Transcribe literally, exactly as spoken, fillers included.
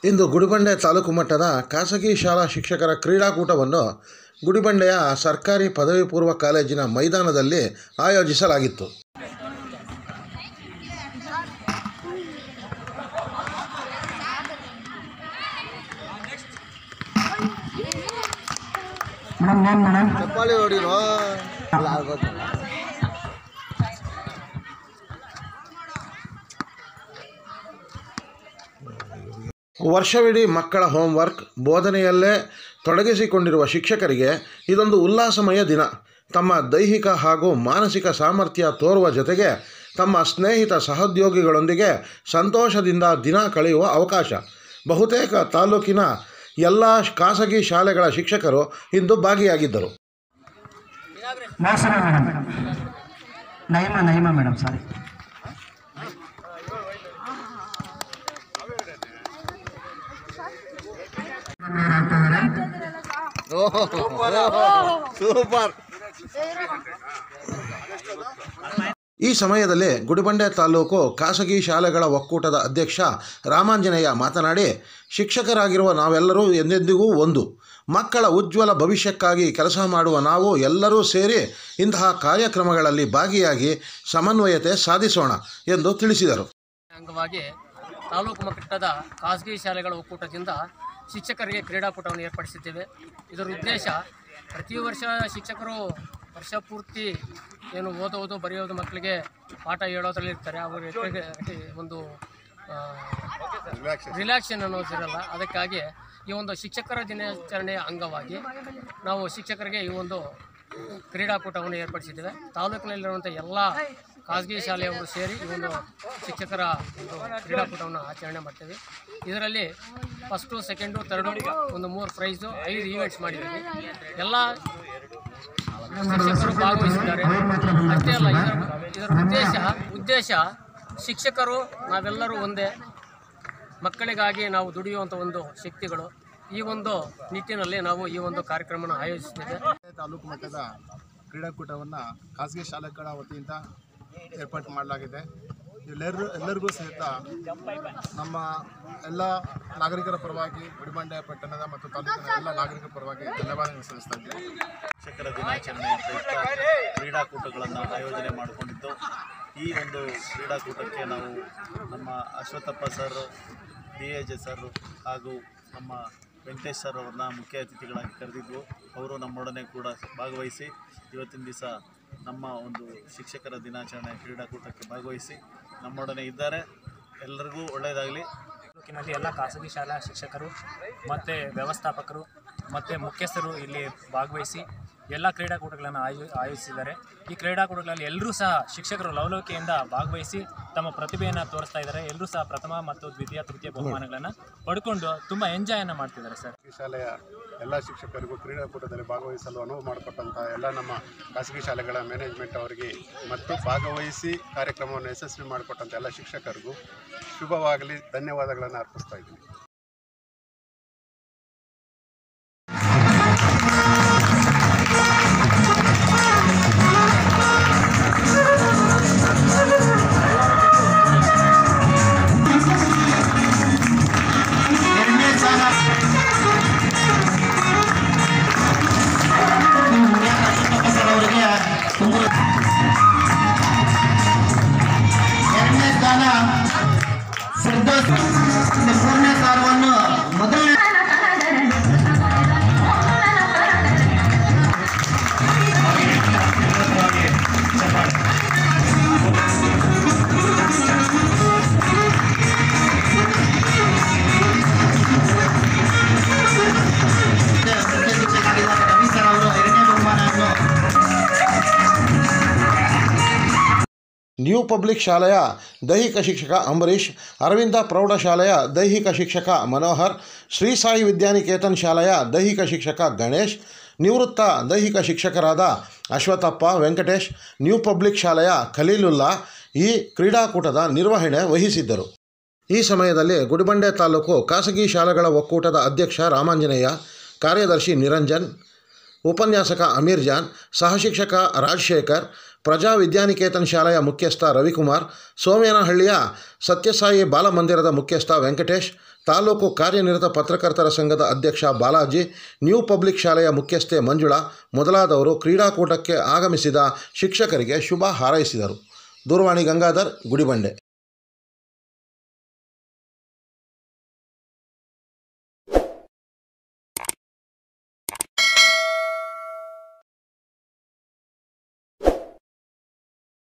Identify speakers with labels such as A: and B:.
A: ಇಂದು ಗುಡಿಬಂಡೆ ತಾಲೂಕು ಮಟ್ಟದ ಖಾಸಗಿ ಶಾಲಾ ಶಿಕ್ಷಕರ ಕ್ರೀಡಾಕೂಟವನ್ನು ಗುಡಿಬಂಡೆಯ ಸರ್ಕಾರಿ ಪದವಿ ಪೂರ್ವ ಕಾಲೇಜಿನ ಮೈದಾನದಲ್ಲಿ ಆಯೋಜಿಸಲಾಗಿತ್ತು. ವರ್ಷವಿಡೀ ಮಕ್ಕಳ ಹೋಮ್ವರ್ಕ್ ಬೋಧನೆಯಲ್ಲೇ ತೊಡಗಿಸಿಕೊಂಡಿರುವ ಶಿಕ್ಷಕರಿಗೆ ಇದೊಂದು ಉಲ್ಲಾಸಮಯ ದಿನ. ತಮ್ಮ ದೈಹಿಕ ಹಾಗೂ ಮಾನಸಿಕ ಸಾಮರ್ಥ್ಯ ತೋರುವ ಜೊತೆಗೆ ತಮ್ಮ ಸ್ನೇಹಿತ ಸಹೋದ್ಯೋಗಿಗಳೊಂದಿಗೆ ಸಂತೋಷದಿಂದ ದಿನ ಕಳೆಯುವ ಅವಕಾಶ. ಬಹುತೇಕ ತಾಲೂಕಿನ ಎಲ್ಲ ಖಾಸಗಿ ಶಾಲೆಗಳ ಶಿಕ್ಷಕರು ಇಂದು ಭಾಗಿಯಾಗಿದ್ದರು. ಈ ಸಮಯದಲ್ಲಿ ಗುಡಿಬಂಡೆ ತಾಲೂಕು ಖಾಸಗಿ ಶಾಲೆಗಳ ಒಕ್ಕೂಟದ ಅಧ್ಯಕ್ಷ ರಾಮಾಂಜನೇಯ ಮಾತನಾಡಿ, ಶಿಕ್ಷಕರಾಗಿರುವ ನಾವೆಲ್ಲರೂ ಎಂದೆಂದಿಗೂ ಒಂದು. ಮಕ್ಕಳ ಉಜ್ವಲ ಭವಿಷ್ಯಕ್ಕಾಗಿ ಕೆಲಸ ಮಾಡುವ ನಾವು ಎಲ್ಲರೂ ಸೇರಿ ಇಂತಹ ಕಾರ್ಯಕ್ರಮಗಳಲ್ಲಿ ಭಾಗಿಯಾಗಿ ಸಮನ್ವಯತೆ ಸಾಧಿಸೋಣ ಎಂದು ತಿಳಿಸಿದರು.
B: ಅಂಗವಾಗಿ ತಾಲೂಕು ಮಟ್ಟದ ಖಾಸಗಿ ಶಾಲೆಗಳ ಒಕ್ಕೂಟದಿಂದ ಶಿಕ್ಷಕರಿಗೆ ಕ್ರೀಡಾಕೂಟವನ್ನು ಏರ್ಪಡಿಸಿದ್ದೇವೆ. ಇದರ ಉದ್ದೇಶ, ಪ್ರತಿ ವರ್ಷ ಶಿಕ್ಷಕರು ವರ್ಷ ಪೂರ್ತಿ ಏನು ಓದೋದು ಬರೆಯೋದು ಮಕ್ಕಳಿಗೆ ಪಾಠ ಹೇಳೋದ್ರಲ್ಲಿ ಇರ್ತಾರೆ. ಅವರಿಗೆ ಒಂದು ರಿಲ್ಯಾಕ್ಸೇಷನ್ ಅನ್ನೋದಿರಲ್ಲ. ಅದಕ್ಕಾಗಿ ಈ ಒಂದು ಶಿಕ್ಷಕರ ದಿನಾಚರಣೆಯ ಅಂಗವಾಗಿ ನಾವು ಶಿಕ್ಷಕರಿಗೆ ಈ ಒಂದು ಕ್ರೀಡಾಕೂಟವನ್ನು ಏರ್ಪಡಿಸಿದ್ದೇವೆ. ತಾಲೂಕಿನಲ್ಲಿರುವಂಥ ಎಲ್ಲ ಖಾಸಗಿ ಶಾಲೆಯವರು ಸೇರಿ ಈ ಒಂದು ಶಿಕ್ಷಕರ ಒಂದು ಕ್ರೀಡಾಕೂಟವನ್ನು ಆಚರಣೆ ಮಾಡ್ತೇವೆ. ಇದರಲ್ಲಿ ಫಸ್ಟು, ಸೆಕೆಂಡು, ಥರ್ಡು ಒಂದು ಮೂರು ಪ್ರೈಸು, ಐದು ಈವೆಂಟ್ಸ್ ಮಾಡಿದ್ದೀವಿ. ಎಲ್ಲ ಶಿಕ್ಷಕರು ಭಾಗವಹಿಸಿದ್ದಾರೆ. ಅಷ್ಟೇ ಅಲ್ಲ, ಇದರ ಇದರ ಉದ್ದೇಶ ಉದ್ದೇಶ ಶಿಕ್ಷಕರು ನಾವೆಲ್ಲರೂ ಒಂದೇ, ಮಕ್ಕಳಿಗಾಗಿ ನಾವು ದುಡಿಯುವಂಥ ಒಂದು ಶಕ್ತಿಗಳು. ಈ ಒಂದು ನಿಟ್ಟಿನಲ್ಲಿ ನಾವು ಈ ಒಂದು ಕಾರ್ಯಕ್ರಮವನ್ನು ಆಯೋಜಿಸಿದ್ದೇವೆ.
C: ತಾಲೂಕು ಮಟ್ಟದ ಕ್ರೀಡಾಕೂಟವನ್ನು ಖಾಸಗಿ ಶಾಲೆಗಳ ವತಿಯಿಂದ ಏರ್ಪಾಡು ಮಾಡಲಾಗಿದೆ. ಎಲ್ಲರೂ ಎಲ್ಲರಿಗೂ ಸಹಿತ ನಮ್ಮ ಎಲ್ಲ ನಾಗರಿಕರ ಪರವಾಗಿ ಗುಡಿಬಂಡೆ ಪಟ್ಟಣದ ಮತ್ತು ತಾಲೂಕಿನ ಎಲ್ಲ ನಾಗರಿಕರ ಪರವಾಗಿ ಧನ್ಯವಾದಗಳು ಸಲ್ಲಿಸ್ತಾ ಇದ್ದೀವಿ.
D: ಶಿಕ್ಷಕರ ದಿನಾಚರಣೆಯ ಪ್ರಯುಕ್ತ ಕ್ರೀಡಾಕೂಟಗಳನ್ನು ಆಯೋಜನೆ ಮಾಡಿಕೊಂಡಿದ್ದು, ಈ ಒಂದು ಕ್ರೀಡಾಕೂಟಕ್ಕೆ ನಾವು ನಮ್ಮ Ashwathappa sir, D A J sir ಹಾಗೂ ನಮ್ಮ ವೆಂಕಟೇಶ್ ಸರ್ ಅವ್ರನ್ನ ಮುಖ್ಯ ಅತಿಥಿಗಳಾಗಿ ಕರೆದಿದ್ವು. ಅವರು ನಮ್ಮೊಡನೆ ಕೂಡ ಭಾಗವಹಿಸಿ ಇವತ್ತಿನ ದಿವಸ ನಮ್ಮ ಒಂದು ಶಿಕ್ಷಕರ ದಿನಾಚರಣೆ ಕ್ರೀಡಾಕೂಟಕ್ಕೆ ಭಾಗವಹಿಸಿ ನಮ್ಮೊಡನೆ ಇದ್ದಾರೆ. ಎಲ್ಲರಿಗೂ ಒಳ್ಳೆಯದಾಗಲಿ.
E: ತಾಲೂಕಿನಲ್ಲಿ ಎಲ್ಲ ಖಾಸಗಿ ಶಾಲಾ ಶಿಕ್ಷಕರು ಮತ್ತು ವ್ಯವಸ್ಥಾಪಕರು ಮತ್ತು ಮುಖ್ಯಸ್ಥರು ಇಲ್ಲಿ ಭಾಗವಹಿಸಿ ಎಲ್ಲ ಕ್ರೀಡಾಕೂಟಗಳನ್ನು ಆಯೋ ಆಯೋಜಿಸಿದ್ದಾರೆ. ಈ ಕ್ರೀಡಾಕೂಟಗಳಲ್ಲಿ ಎಲ್ಲರೂ ಸಹ ಶಿಕ್ಷಕರು ಲವಲವಿಕೆಯಿಂದ ಭಾಗವಹಿಸಿ ತಮ್ಮ ಪ್ರತಿಭೆಯನ್ನು ತೋರಿಸ್ತಾ ಇದ್ದಾರೆ. ಎಲ್ಲರೂ ಸಹ ಪ್ರಥಮ ಮತ್ತು ದ್ವಿತೀಯ ತೃತೀಯ ಬಹುಮಾನಗಳನ್ನು ಪಡ್ಕೊಂಡು ತುಂಬ ಎಂಜಾಯನ್ನು ಮಾಡ್ತಿದ್ದಾರೆ ಸರ್.
C: ಈ ಶಾಲೆಯ ಎಲ್ಲ ಶಿಕ್ಷಕರಿಗೂ ಕ್ರೀಡಾಕೂಟದಲ್ಲಿ ಭಾಗವಹಿಸಲು ಅನುವು ಮಾಡಿಕೊಟ್ಟಂಥ ಎಲ್ಲ ನಮ್ಮ ಖಾಸಗಿ ಶಾಲೆಗಳ ಮ್ಯಾನೇಜ್ಮೆಂಟ್ ಅವರಿಗೆ ಮತ್ತು ಭಾಗವಹಿಸಿ ಕಾರ್ಯಕ್ರಮವನ್ನು ಯಶಸ್ವಿ ಮಾಡಿಕೊಟ್ಟಂಥ ಎಲ್ಲ ಶಿಕ್ಷಕರಿಗೂ ಶುಭವಾಗಲಿ, ಧನ್ಯವಾದಗಳನ್ನು ಅರ್ಪಿಸ್ತಾ ಇದ್ದೀನಿ. ಎರಡನೇ ಸ್ಥಾನ ಸಿರ್ದೋಸ್, ಮೂರನೇ ಸ್ಥಾನವನ್ನು ಮೊದಲನೇ ರವಿ ಸರ್ ಅವರು ಎರಡನೇ ಬಹುಮಾನವನ್ನು
A: ನ್ಯೂ ಪಬ್ಲಿಕ್ ಶಾಲೆಯ ದೈಹಿಕ ಶಿಕ್ಷಕ ಅಂಬರೀಷ್, ಅರವಿಂದ ಪ್ರೌಢಶಾಲೆಯ ದೈಹಿಕ ಶಿಕ್ಷಕ ಮನೋಹರ್, ಶ್ರೀ ಸಾಯಿ ವಿದ್ಯಾನಿಕೇತನ್ ಶಾಲೆಯ ದೈಹಿಕ ಶಿಕ್ಷಕ ಗಣೇಶ್, ನಿವೃತ್ತ ದೈಹಿಕ ಶಿಕ್ಷಕರಾದ ಅಶ್ವತ್ಥಪ್ಪ, ವೆಂಕಟೇಶ್, ನ್ಯೂ ಪಬ್ಲಿಕ್ ಶಾಲೆಯ ಖಲೀಲುಲ್ಲಾ ಈ ಕ್ರೀಡಾಕೂಟದ ನಿರ್ವಹಣೆ ವಹಿಸಿದ್ದರು. ಈ ಸಮಯದಲ್ಲಿ ಗುಡಿಬಂಡೆ ತಾಲೂಕು ಖಾಸಗಿ ಶಾಲೆಗಳ ಒಕ್ಕೂಟದ ಅಧ್ಯಕ್ಷ ರಾಮಾಂಜನೇಯ, ಕಾರ್ಯದರ್ಶಿ ನಿರಂಜನ್, ಉಪನ್ಯಾಸಕ ಅಮೀರ್ ಜಾನ್, ಸಹಶಿಕ್ಷಕ ರಾಜಶೇಖರ್, ಪ್ರಜಾ ವಿದ್ಯಾನಿಕೇತನ್ ಶಾಲೆಯ ಮುಖ್ಯಸ್ಥ ರವಿಕುಮಾರ್, ಸೋಮೇನಹಳ್ಳಿಯ ಸತ್ಯಸಾಯಿ ಬಾಲಮಂದಿರದ ಮುಖ್ಯಸ್ಥ ವೆಂಕಟೇಶ್, ತಾಲೂಕು ಕಾರ್ಯನಿರತ ಪತ್ರಕರ್ತರ ಸಂಘದ ಅಧ್ಯಕ್ಷ ಬಾಲಾಜಿ, ನ್ಯೂ ಪಬ್ಲಿಕ್ ಶಾಲೆಯ ಮುಖ್ಯಸ್ಥೆ ಮಂಜುಳಾ ಮೊದಲಾದವರು ಕ್ರೀಡಾಕೂಟಕ್ಕೆ ಆಗಮಿಸಿದ ಶಿಕ್ಷಕರಿಗೆ ಶುಭ ಹಾರೈಸಿದರು. ದೂರವಾಣಿ ಗಂಗಾಧರ್, ಗುಡಿಬಂಡೆ.